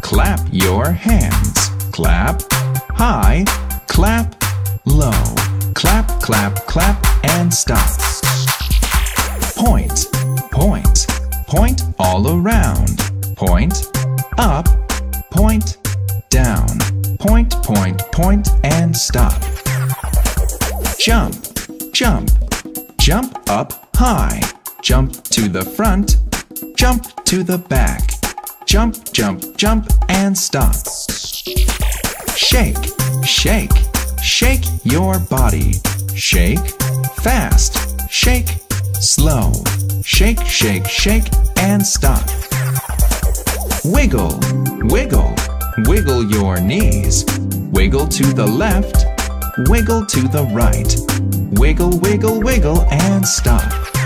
Clap your hands. Clap high, clap low. Clap, clap, clap, and stop. Point, point, point all around. Point up, point down. Point, point, point, and stop. Jump, jump, jump up high. Jump to the front, jump to the back. Jump, jump, jump, and stop. Shake, shake, shake your body. Shake fast, shake slow. Shake, shake, shake, and stop. Wiggle, wiggle, wiggle your knees. Wiggle to the left, wiggle to the right. Wiggle, wiggle, wiggle, and stop.